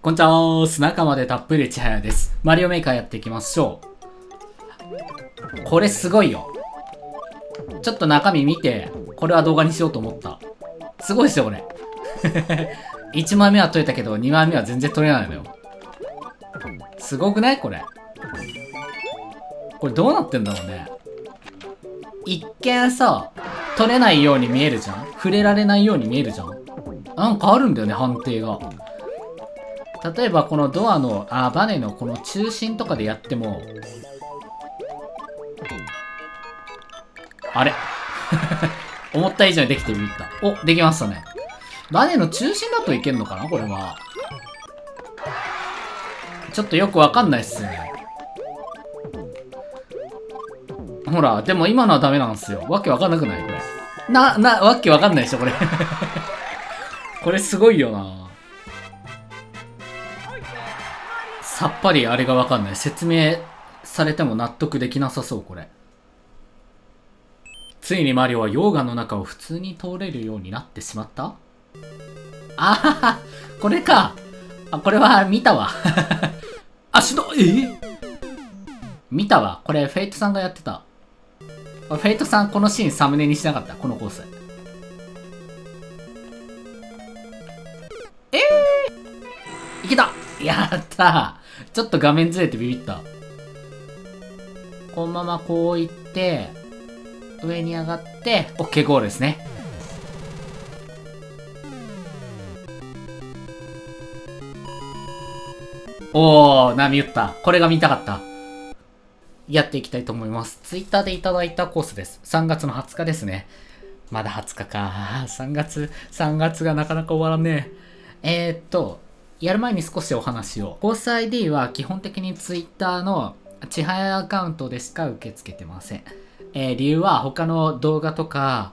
こんにちは、仲間でたっぷりちはやです。マリオメーカーやっていきましょう。これすごいよ。ちょっと中身見て、これは動画にしようと思った。すごいですよ、これ。1枚目は撮れたけど、2枚目は全然撮れないのよ。すごくないこれ。これどうなってんだろうね。一見さ、撮れないように見えるじゃん。触れられないように見えるじゃん。なんかあるんだよね、判定が。例えばこのドアの、バネのこの中心とかでやっても、あれ思った以上にできてみた。お、できましたね。バネの中心だといけんのかなこれは。ちょっとよくわかんないっすね。ほら、でも今のはダメなんですよ。わけわかんなくないこれ。わけわかんないでしょこれ。これすごいよな。さっぱりあれがわかんない。説明されても納得できなさそう、これ。ついにマリオは溶岩の中を普通に通れるようになってしまった？あはは、これか。これは見たわ。見たわ。これフェイトさんがやってた。フェイトさんこのシーンサムネにしなかった、このコース。いけた！やったー！ちょっと画面ずれてビビった。このままこう行って、上に上がって、OK ゴールですね。おー、波打った。これが見たかった。やっていきたいと思います。ツイッターでいただいたコースです。3月の20日ですね。まだ20日か。3月がなかなか終わらんねえ。やる前に少しお話を。コース ID は基本的に Twitter のちはやアカウントでしか受け付けてません。理由は他の動画とか、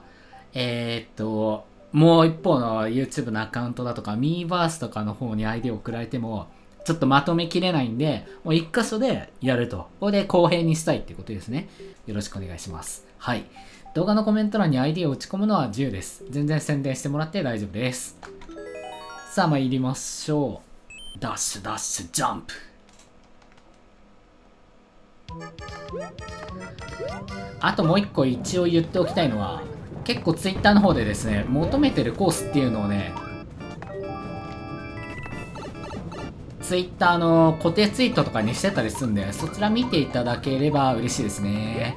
もう一方の YouTube のアカウントだとか、Miiverse とかの方に ID を送られても、ちょっとまとめきれないんで、もう一箇所でやると。ここで公平にしたいっていうことですね。よろしくお願いします。はい。動画のコメント欄に ID を打ち込むのは自由です。全然宣伝してもらって大丈夫です。さあ参りましょう。ダッシュダッシュジャンプ。あともう一個一応言っておきたいのは、結構 Twitter の方でですね、求めてるコースっていうのをね、Twitter の固定ツイートとかにしてたりするんで、そちら見ていただければ嬉しいですね。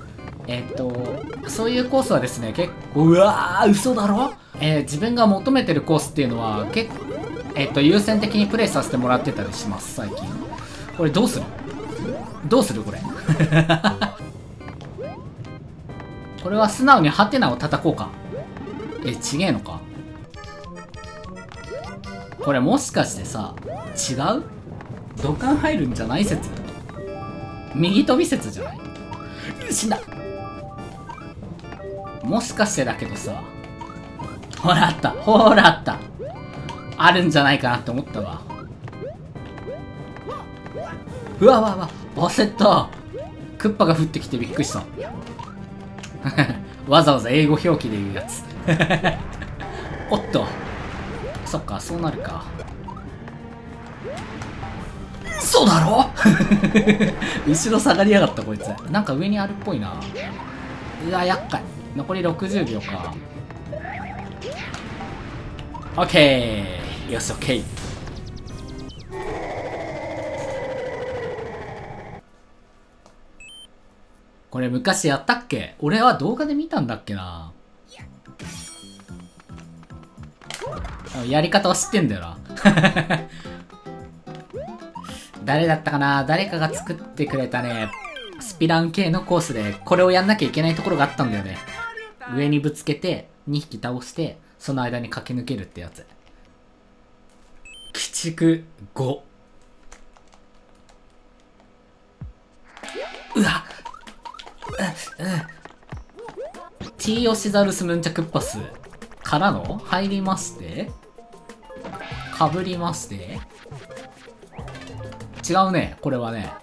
そういうコースはですね、結構、うわー、嘘だろ？自分が求めてるコースっていうのは、結構、優先的にプレイさせてもらってたりします、最近。これどうするこれ。これは素直にハテナを叩こうか。ちげえのか。これもしかしてさ、違う？土管入るんじゃない説？右飛び説じゃない？死んだ！もしかしてだけどさ、ほらあった。あるんじゃないかなって思ったわ。うわ、焦った。クッパが降ってきてびっくりした。わざわざ英語表記で言うやつ。おっと。そっか、そうなるか。そうだろ後ろ下がりやがった、こいつ。なんか上にあるっぽいな。うわ、厄介。残り60秒か。オッケー。よし、オッケー。これ昔やったっけ？俺は動画で見たんだっけな。やり方は知ってんだよな。誰だったかな？誰かが作ってくれたね、スピラン系のコースで、これをやんなきゃいけないところがあったんだよね。上にぶつけて、2匹倒して、その間に駆け抜けるってやつ。鬼畜5。うわっT ヨシザルスヌンチャクッパスからの入りまして、かぶりまして、違うね、これはね。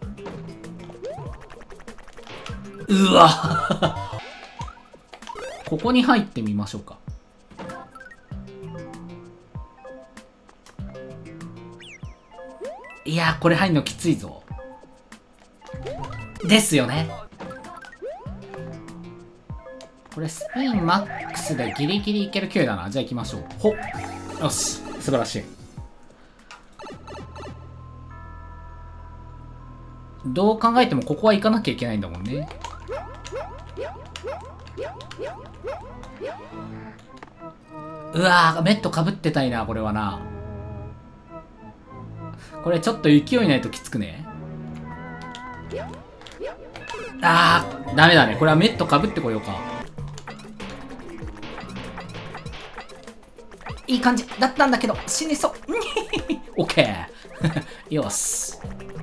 うわここに入ってみましょうか。 いやー、これ入んのきついぞ。ですよね。これスピンマックスでギリギリいける勢いだな。じゃあ行きましょう。ほっ。よし。素晴らしい。どう考えてもここは行かなきゃいけないんだもんね。うわー、メットかぶってたいな、これはな。これちょっと勢いないときつくね。あー、ダメだね。これはメットかぶってこようか。いい感じだったんだけど、死にそう。オッケー。よし。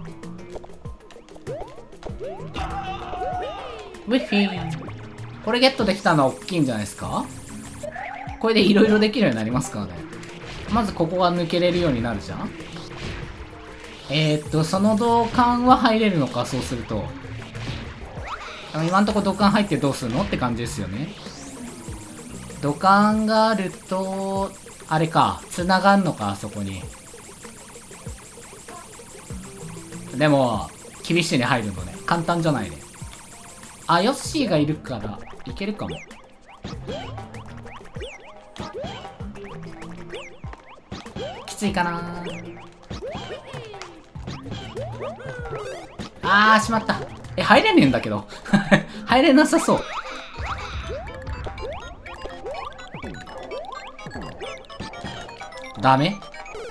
ウィッフィー。これゲットできたのは大きいんじゃないですか？これでいろいろできるようになりますからね。まずここが抜けれるようになるじゃん。その土管は入れるのか、そうすると。今んとこ土管入ってどうするのって感じですよね。土管があると、あれか、繋がんのか、あそこに。でも、厳しいね、入るのね。簡単じゃないね。あ、ヨッシーがいるから、いけるかも。きついかな。あー、しまった。入れねえんだけど。入れなさそう。ダメ？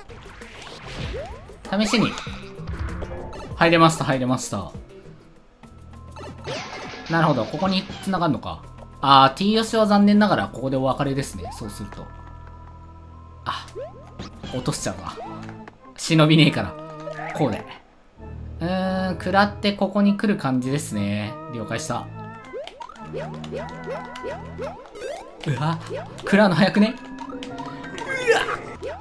試しに。入れました、入れました。なるほど、ここに繋がるのか。あー、T ヨシは残念ながらここでお別れですね。そうすると。あ、落としちゃうわ。忍びねえから。こうで。食らってここに来る感じですね。了解した。うわ、食らうの早くね？うわ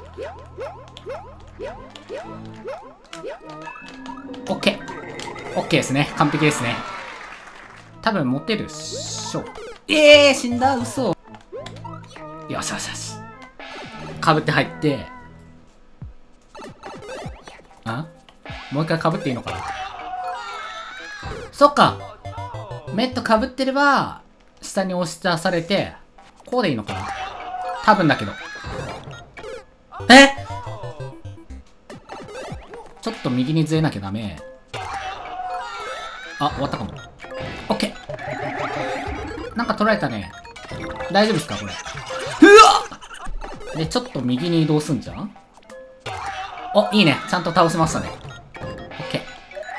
オッケー。オッケーですね。完璧ですね。多分持てるっしょ。死んだ。嘘。よしよしよし。かぶって入って。もう一回かぶっていいのかな。そっか。メットかぶってれば、下に押し出されて、こうでいいのかな。多分だけど。ちょっと右にずれなきゃダメ。あ、終わったかも。オッケー。なんか取られたね。大丈夫ですかこれ。うわっで、ちょっと右に移動すんじゃん。お、いいね。ちゃんと倒せましたね。オッケー。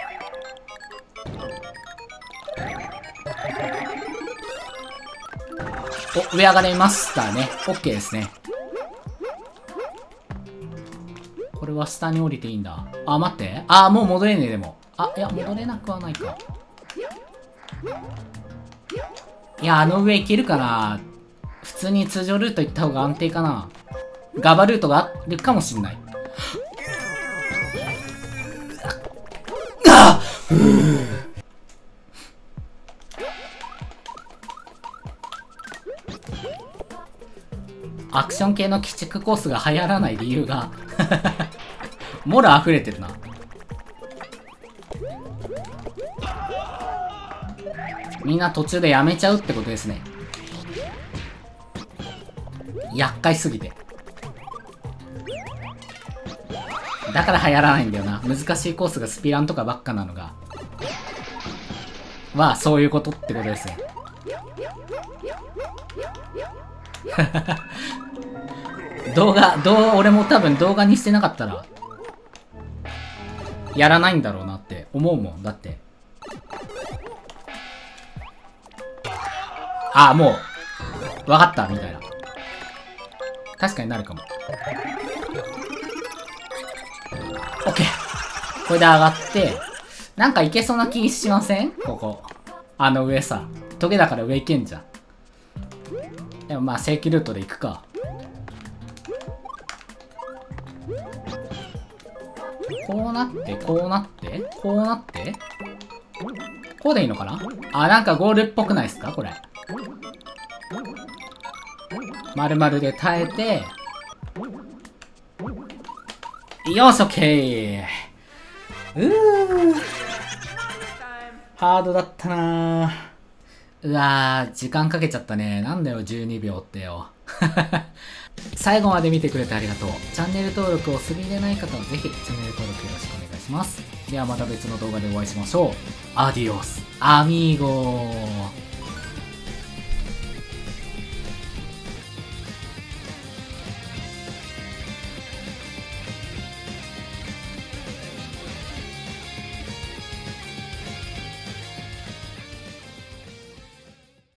お、上上がれましたね。オッケーですね。これは下に降りていいんだ。あ、待って。あ、もう戻れねえ、でも。あ、いや、戻れなくはないか。いや、あの上行けるかな。普通に通常ルート行った方が安定かな。ガバルートがあるかもしんない。アクション系の鬼畜コースが流行らない理由がもろ溢れてるな。みんな途中でやめちゃうってことですね。厄介すぎて。だから流行らないんだよな。難しいコースがスピランとかばっかなのが。そういうことってことですよ。俺も多分動画にしてなかったら、やらないんだろうなって思うもん。だって。あ、もう、わかった、みたいな。確かになるかも。オッケー。これで上がって、なんかいけそうな気しません？ここ。あの上さ。トゲだから上行けんじゃん。でも正規ルートで行くか。こうなって、こうなって、こうなって、こうでいいのかな。あ、なんかゴールっぽくないですかこれ。丸々で耐えて、よし、オッケー。 ハードだったなぁ。うわー、時間かけちゃったね。なんだよ、12秒ってよ。最後まで見てくれてありがとう。チャンネル登録をする入れない方はぜひチャンネル登録よろしくお願いします。ではまた別の動画でお会いしましょう。アディオス、アミーゴー。